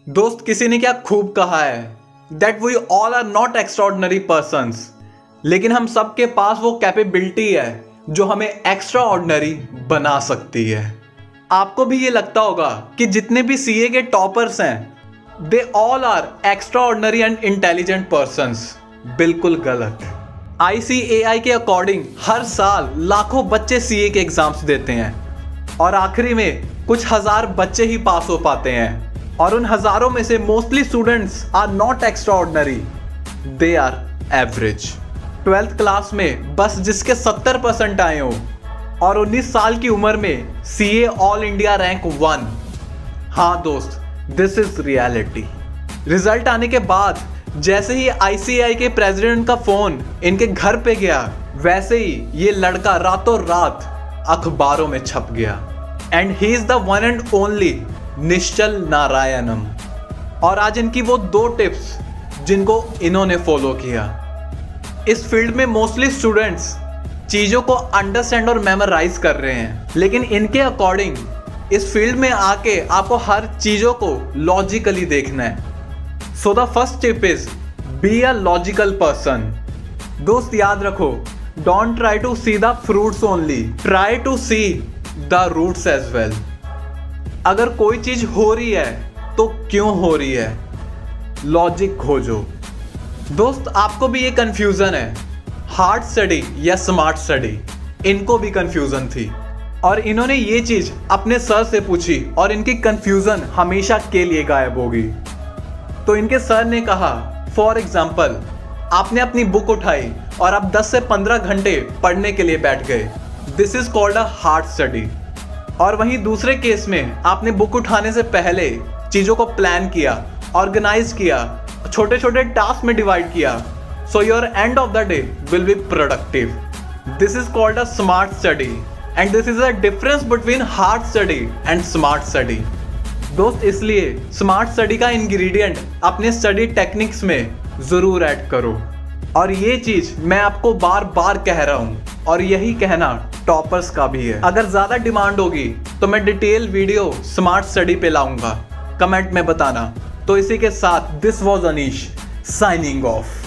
दोस्त किसी ने क्या खूब कहा है that we all are not extraordinary persons, लेकिन हम सब के पास वो कैपेबिलिटी है जो हमें एक्स्ट्रा ऑर्डिनरी बना सकती है। आपको भी ये लगता होगा कि जितने भी सीए के टॉपर्स हैं they all are extraordinary and intelligent persons. बिल्कुल गलत। ICAI के अकॉर्डिंग हर साल लाखों बच्चे सीए के एग्जाम्स देते हैं और आखिरी में कुछ हजार बच्चे ही पास हो पाते हैं, और उन हजारों में से mostly students are not extraordinary, they are average. 12th class में बस जिसके 70% आए हो और 19 साल की उम्र में सीए ऑल इंडिया रैंक 1। हाँ दोस्त, दिस इज रियलिटी। रिजल्ट आने के बाद जैसे ही ICAI के प्रेसिडेंट का फोन इनके घर पे गया, वैसे ही ये लड़का रातों रात अखबारों में छप गया। And he is the one and only Nishchal Narayanam. और आज इनकी वो 2 टिप्स जिनको इन्होंने फॉलो किया। इस फील्ड में मोस्टली स्टूडेंट्स चीज़ों को अंडरस्टैंड और मेमोराइज कर रहे हैं, लेकिन इनके अकॉर्डिंग इस फील्ड में आके आपको हर चीज़ों को लॉजिकली देखना है। So the first tip is be a logical person. दोस्त याद रखो, don't try to see the fruits only, try to see the roots as well. अगर कोई चीज हो रही है तो क्यों हो रही है, लॉजिक खोजो। दोस्त आपको भी ये कंफ्यूजन है, हार्ड स्टडी या स्मार्ट स्टडी, इनको भी कंफ्यूजन थी और इन्होंने ये चीज अपने सर से पूछी और इनकी कंफ्यूजन हमेशा के लिए गायब होगी। तो इनके सर ने कहा, फॉर एग्जाम्पल आपने अपनी बुक उठाई और आप 10 से 15 घंटे पढ़ने के लिए बैठ गए, this is called a hard study. और वहीं दूसरे केस में आपने बुक उठाने से पहले चीज़ों को प्लान किया, ऑर्गेनाइज किया, छोटे छोटे टास्क में डिवाइड किया, so your end of the day will be productive. This is called a smart study and this is a difference between hard study and smart study. दोस्त इसलिए स्मार्ट स्टडी का ingredient अपने study techniques में ज़रूर add करो। और ये चीज़ मैं आपको बार बार कह रहा हूँ और यही कहना टॉपर्स का भी है। अगर ज़्यादा डिमांड होगी तो मैं डिटेल वीडियो स्मार्ट स्टडी पे लाऊंगा, कमेंट में बताना। तो इसी के साथ this was Anish signing of.